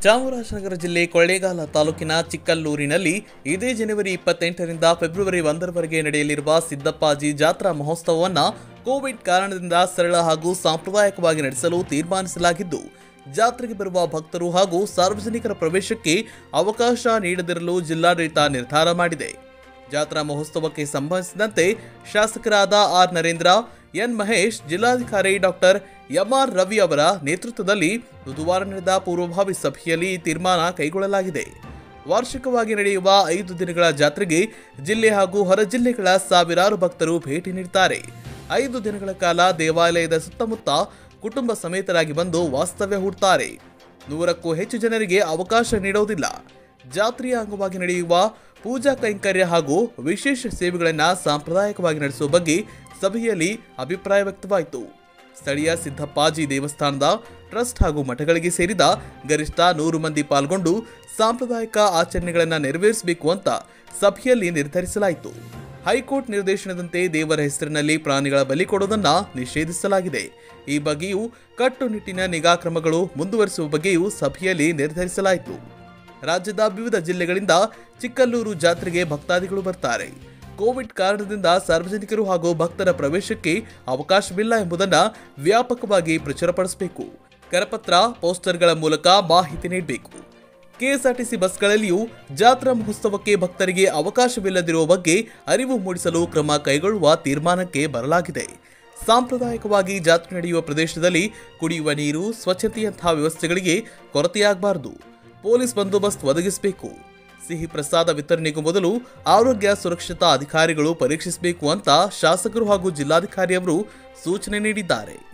ಚಾಮರಾಜನಗರ ಜಿಲ್ಲೆ ಕೊಳ್ಳೇಗಾಲ ತಾಲೂಕಿನ ಚಿಕ್ಕಲ್ಲೂರಿನಲ್ಲಿ ಇದೇ ಜನವರಿ 28ರಿಂದ ಫೆಬ್ರವರಿ 1ರವರೆಗೆ ನಡೆಯಲಿರುವ ಸಿದ್ದಪ್ಪಾಜಿ ಜಾತ್ರಾ ಮಹೋತ್ಸವವನ್ನು ಕೋವಿಡ್ ಕಾರಣದಿಂದ ಸರಳ ಹಾಗೂ ಸಾಂಪ್ರದಾಯಿಕವಾಗಿ ನಡೆಸಲು ತೀರ್ಮಾನಿಸಲಾಗಿದ್ದು, ಜಾತ್ರೆಗೆ ಬರುವ ಭಕ್ತರು ಹಾಗೂ ಸಾರ್ವಜನಿಕರ ಪ್ರವೇಶಕ್ಕೆ ಅವಕಾಶ ನೀಡದಿರಲು ಜಿಲ್ಲಾಡಳಿತ ನಿರ್ಧಾರ ಮಾಡಿದೆ. ಜಾತ್ರಾ ಮಹೋತ್ಸವಕ್ಕೆ ಸಂಬಂಧಿಸಿದಂತೆ ಶಾಸಕರಾದ ಆರ್ ನರೇಂದ್ರ, ಎನ್ ಮಹೇಶ್, ಜಿಲ್ಲಾಧಿಕಾರಿ ಡಾಕ್ಟರ್ ಎಂಆರ್ ರವಿ ಅವರ ನೇತೃತ್ವದಲ್ಲಿ ಬುಧವಾರ ನಡೆದ ಪೂರ್ವಭಾವಿ ಸಭೆಯಲ್ಲಿ ಈ ತೀರ್ಮಾನ ಕೈಗೊಳ್ಳಲಾಗಿದೆ. ವಾರ್ಷಿಕವಾಗಿ ನಡೆಯುವ 5 ದಿನಗಳ ಜಾತ್ರೆಗೆ ಜಿಲ್ಲೆ ಹಾಗೂ ಹೊರ ಜಿಲ್ಲೆಗಳ ಸಾವಿರಾರು ಭಕ್ತರು ಭೇಟಿ ನೀಡುತ್ತಾರೆ. 5 ದಿನಗಳ ಕಾಲ ದೇವಾಲಯದ ಸುತ್ತಮುತ್ತ ಕುಟುಂಬ ಸಮೇತರಾಗಿ ಬಂದು ವಾಸ್ತವ್ಯ ಹೂಡುತ್ತಾರೆ. 100ಕ್ಕೂ ಹೆಚ್ಚು ಜನರಿಗೆ ಅವಕಾಶ ನೀಡುವುದಿಲ್ಲ. ಜಾತ್ರೆಯ ಅಂಗವಾಗಿ ನಡೆಯುವ ಪೂಜಾ ಕೈಂಕರ್ಯ ಹಾಗೂ ವಿಶೇಷ ಸೇವೆಗಳನ್ನು ಸಾಂಪ್ರದಾಯಿಕವಾಗಿ ನಡೆಸುವ ಬಗ್ಗೆ ಸಭೆಯಲ್ಲಿ ಅಭಿಪ್ರಾಯ ವ್ಯಕ್ತವಾಯಿತು. ಸ್ಥಳೀಯ ಸಿದ್ದಪ್ಪಾಜಿ ದೇವಸ್ಥಾನದ ಟ್ರಸ್ಟ್ ಹಾಗೂ ಮಠಗಳಿಗೆ ಸೇರಿದ ಗರಿಷ್ಠ 100 ಮಂದಿ ಪಾಲ್ಗೊಂಡು ಸಾಂಪ್ರದಾಯಿಕ ಆಚರಣೆಗಳನ್ನು ನೆರವೇರಿಸಬೇಕು ಅಂತ ಸಭೆಯಲ್ಲಿ ನಿರ್ಧರಿಸಲಾಯಿತು. ಹೈಕೋರ್ಟ್ ನಿರ್ದೇಶನದಂತೆ ದೇವರ ಹೆಸರಿನಲ್ಲಿ ಪ್ರಾಣಿಗಳ ಬಲಿ ಕೊಡುವುದನ್ನು ನಿಷೇಧಿಸಲಾಗಿದೆ. ಈ ಬಗ್ಗೆಯೂ ಕಟ್ಟುನಿಟ್ಟಿನ ನಿಗಾ ಕ್ರಮಗಳು ಮುಂದುವರಿಸುವ ಬಗ್ಗೆಯೂ ಸಭೆಯಲ್ಲಿ ನಿರ್ಧರಿಸಲಾಯಿತು. ರಾಜ್ಯದ ವಿವಿಧ ಜಿಲ್ಲೆಗಳಿಂದ ಚಿಕ್ಕಲ್ಲೂರು ಜಾತ್ರೆಗೆ ಭಕ್ತಾದಿಗಳು ಬರ್ತಾರೆ. ಕೋವಿಡ್ ಕಾರಣದಿಂದ ಸಾರ್ವಜನಿಕರು ಹಾಗೂ ಭಕ್ತರ ಪ್ರವೇಶಕ್ಕೆ ಅವಕಾಶವಿಲ್ಲ ಎಂಬುದನ್ನು ವ್ಯಾಪಕವಾಗಿ ಪ್ರಚುರಪಡಿಸಬೇಕು. ಕರಪತ್ರ, ಪೋಸ್ಟರ್ಗಳ ಮೂಲಕ ಮಾಹಿತಿ ನೀಡಬೇಕು. ಕೆಎಸ್ಆರ್ಟಿಸಿ ಬಸ್ಗಳಲ್ಲಿಯೂ ಜಾತ್ರಾ ಮಹೋತ್ಸವಕ್ಕೆ ಭಕ್ತರಿಗೆ ಅವಕಾಶವಿಲ್ಲದಿರುವ ಬಗ್ಗೆ ಅರಿವು ಮೂಡಿಸಲು ಕ್ರಮ ಕೈಗೊಳ್ಳುವ ತೀರ್ಮಾನಕ್ಕೆ ಬರಲಾಗಿದೆ. ಸಾಂಪ್ರದಾಯಿಕವಾಗಿ ಜಾತ್ರೆ ನಡೆಯುವ ಪ್ರದೇಶದಲ್ಲಿ ಕುಡಿಯುವ ನೀರು, ಸ್ವಚ್ಛತೆಯಂತಹ ವ್ಯವಸ್ಥೆಗಳಿಗೆ ಕೊರತೆಯಾಗಬಾರದು. ಪೊಲೀಸ್ ಬಂದೋಬಸ್ತ್ ಒದಗಿಸಬೇಕು. ಸಿಹಿ ಪ್ರಸಾದ ವಿತರಣೆಗೂ ಮೊದಲು ಆರೋಗ್ಯ ಸುರಕ್ಷತಾ ಅಧಿಕಾರಿಗಳು ಪರೀಕ್ಷಿಸಬೇಕು ಅಂತ ಶಾಸಕರು ಹಾಗೂ ಜಿಲ್ಲಾಧಿಕಾರಿಯವರು ಸೂಚನೆ ನೀಡಿದ್ದಾರೆ.